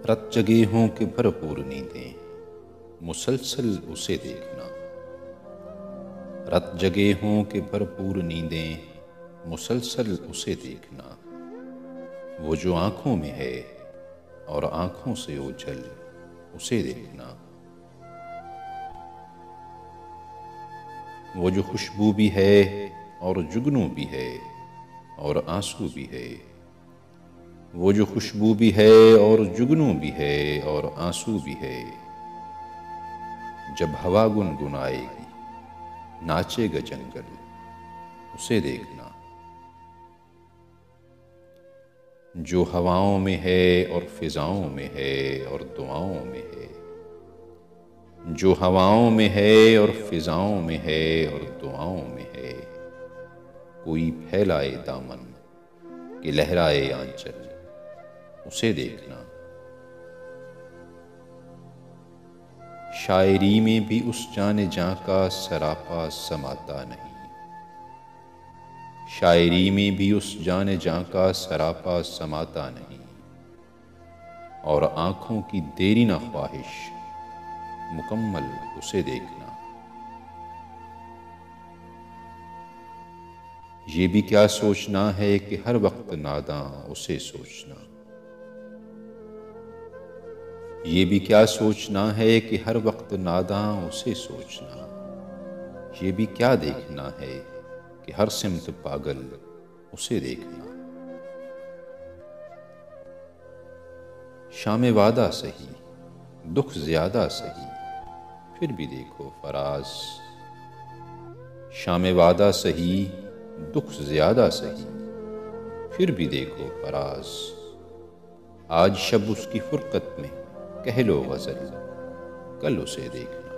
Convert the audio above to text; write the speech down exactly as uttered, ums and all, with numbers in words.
رت جگے ہوں کہ بھرپور نیندیں مسلسل اسے دیکھنا، رت جگے ہوں کہ بھرپور نیندیں مسلسل اسے دیکھنا، وہ جو آنکھوں میں ہے اور آنکھوں سے اوجھل اسے دیکھنا، وہ جو خوشبو بھی ہے اور جگنو بھی ہے اور آنسو بھی ہے، وہ جو خوشبو بھی ہے اور جگنو بھی ہے اور آنسو بھی ہے، جب ہوا گنگنائے گی ناچے گا جنگل اسے دیکھنا، جو ہواؤں میں ہے اور فضاؤں میں ہے اور دعاؤں میں ہے، جو ہواؤں میں ہے اور فضاؤں میں ہے اور دعاؤں میں ہے، کوئی پھیلائے دامن کہ لہرائے آنچل اسے دیکھنا، شاعری میں بھی اس جان جاں کا سراپا سماتا نہیں، شاعری میں بھی اس جان جاں کا سراپا سماتا نہیں، اور آنکھوں کی دیرینہ خواہش مکمل اسے دیکھنا، یہ بھی کیا سوچنا ہے کہ ہر وقت ناداں اسے سوچنا، یہ بھی کیا سوچنا ہے کہ ہر وقت ناداں اسے سوچنا، یہ بھی کیا دیکھنا ہے کہ ہر سمت پاگل اسے دیکھنا، شام وعدہ سہی دکھ زیادہ سہی پھر بھی دیکھو فراز، شام وعدہ سہی دکھ زیادہ سہی پھر بھی دیکھو فراز، آج شب اس کی فرقت میں کہہ لو غزل کل اسے دیکھنا۔